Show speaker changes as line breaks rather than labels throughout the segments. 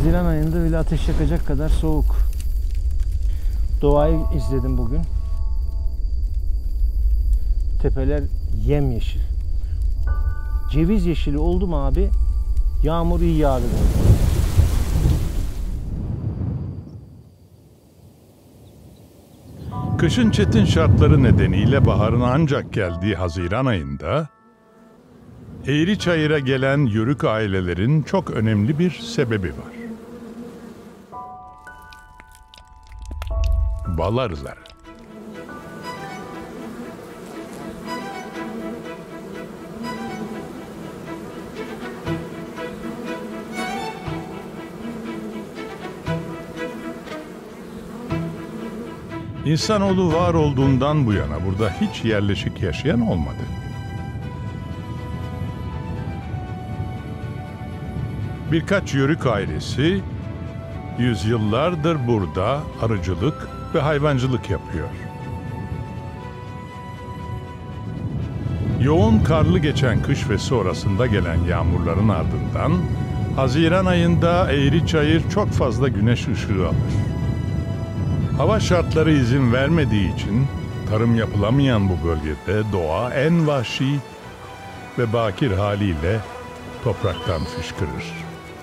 Haziran ayında bile ateş yakacak kadar soğuk. Doğayı izledim bugün. Tepeler yemyeşil. Ceviz yeşili oldu mu abi? Yağmur iyi yağdı.
Kışın çetin şartları nedeniyle baharın ancak geldiği Haziran ayında Eğriçayır'a gelen yörük ailelerin çok önemli bir sebebi var. Bal arıları. İnsanoğlu var olduğundan bu yana burada hiç yerleşik yaşayan olmadı. Birkaç yörük ailesi yüzyıllardır burada arıcılık ve hayvancılık yapıyor. Yoğun karlı geçen kış ve sonrasında gelen yağmurların ardından Haziran ayında Eğriçayır çok fazla güneş ışığı alır. Hava şartları izin vermediği için tarım yapılamayan bu bölgede doğa en vahşi ve bakir haliyle topraktan fışkırır.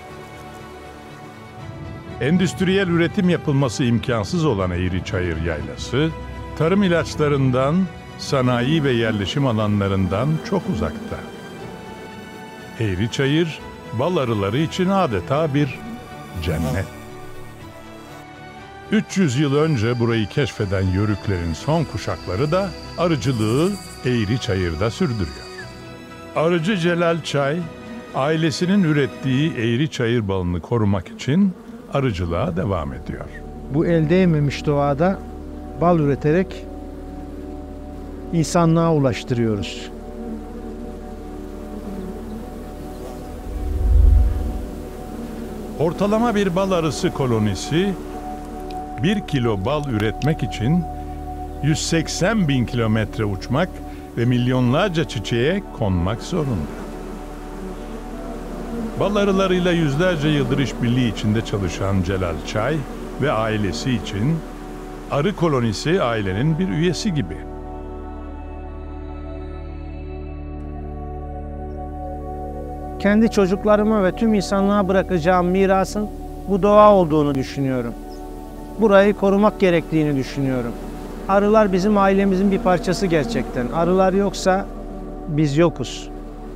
Endüstriyel üretim yapılması imkansız olan Eğriçayır Yaylası, tarım ilaçlarından, sanayi ve yerleşim alanlarından çok uzakta. Eğriçayır, bal arıları için adeta bir cennet. 300 yıl önce burayı keşfeden yörüklerin son kuşakları da arıcılığı Eğriçayır'da sürdürüyor. Arıcı Celal Çay, ailesinin ürettiği Eğriçayır balını korumak için arıcılığa devam ediyor.
Bu el değmemiş doğada bal üreterek insanlığa ulaştırıyoruz.
Ortalama bir bal arısı kolonisi 1 kilo bal üretmek için 180 bin kilometre uçmak ve milyonlarca çiçeğe konmak zorunda. Bal arılarıyla yüzlerce yıldır işbirliği içinde çalışan Celal Çay ve ailesi için arı kolonisi ailenin bir üyesi gibi.
Kendi çocuklarıma ve tüm insanlığa bırakacağım mirasın bu doğa olduğunu düşünüyorum. Burayı korumak gerektiğini düşünüyorum. Arılar bizim ailemizin bir parçası gerçekten. Arılar yoksa biz yokuz.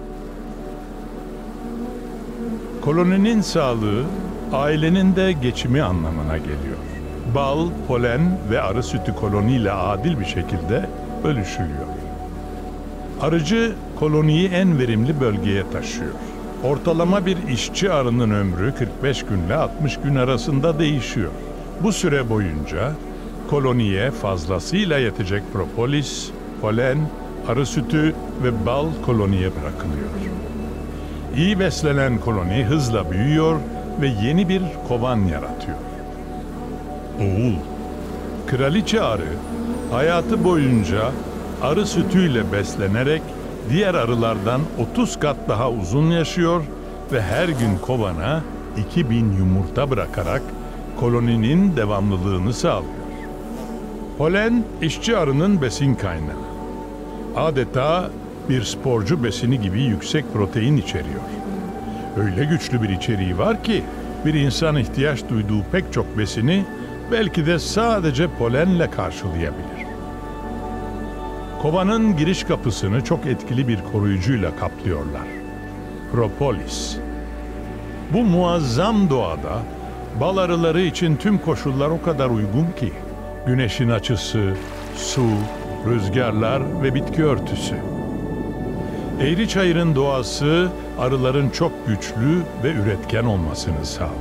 Koloninin sağlığı, ailenin de geçimi anlamına geliyor. Bal, polen ve arı sütü koloniyle adil bir şekilde bölüşülüyor. Arıcı koloniyi en verimli bölgeye taşıyor. Ortalama bir işçi arının ömrü 45 günle 60 gün arasında değişiyor. Bu süre boyunca koloniye fazlasıyla yetecek propolis, polen, arı sütü ve bal koloniye bırakılıyor. İyi beslenen koloni hızla büyüyor ve yeni bir kovan yaratıyor. Oğul, kraliçe arı hayatı boyunca arı sütüyle beslenerek diğer arılardan 30 kat daha uzun yaşıyor ve her gün kovana 2000 yumurta bırakarak koloninin devamlılığını sağlıyor. Polen, işçi arının besin kaynağı. Adeta bir sporcu besini gibi yüksek protein içeriyor. Öyle güçlü bir içeriği var ki bir insan ihtiyaç duyduğu pek çok besini belki de sadece polenle karşılayabilir. Kovanın giriş kapısını çok etkili bir koruyucuyla kaplıyorlar. Propolis. Bu muazzam doğada bal arıları için tüm koşullar o kadar uygun ki güneşin açısı, su, rüzgarlar ve bitki örtüsü. Eğriçayır'ın doğası arıların çok güçlü ve üretken olmasını sağlıyor.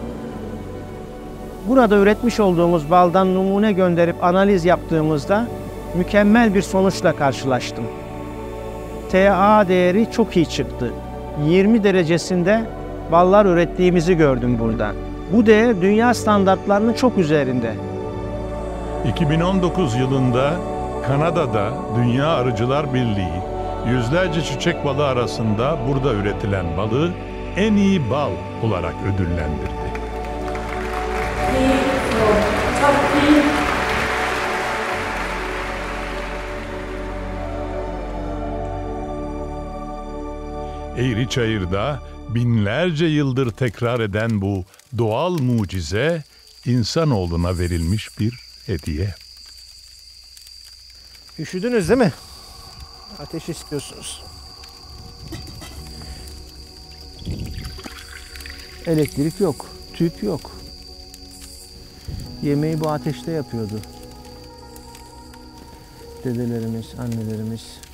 Burada üretmiş olduğumuz baldan numune gönderip analiz yaptığımızda mükemmel bir sonuçla karşılaştım. TA değeri çok iyi çıktı. 20 derecesinde ballar ürettiğimizi gördüm burada. Bu değer dünya standartlarının çok üzerinde.
2019 yılında Kanada'da Dünya Arıcılar Birliği yüzlerce çiçek balı arasında burada üretilen balı en iyi bal olarak ödüllendirdi. Eğriçayır'da binlerce yıldır tekrar eden bu doğal mucize insanoğluna verilmiş bir hediye.
Üşüdünüz değil mi? Ateş istiyorsunuz. Elektrik yok, tüp yok. Yemeği bu ateşte yapıyordu. Dedelerimiz, annelerimiz.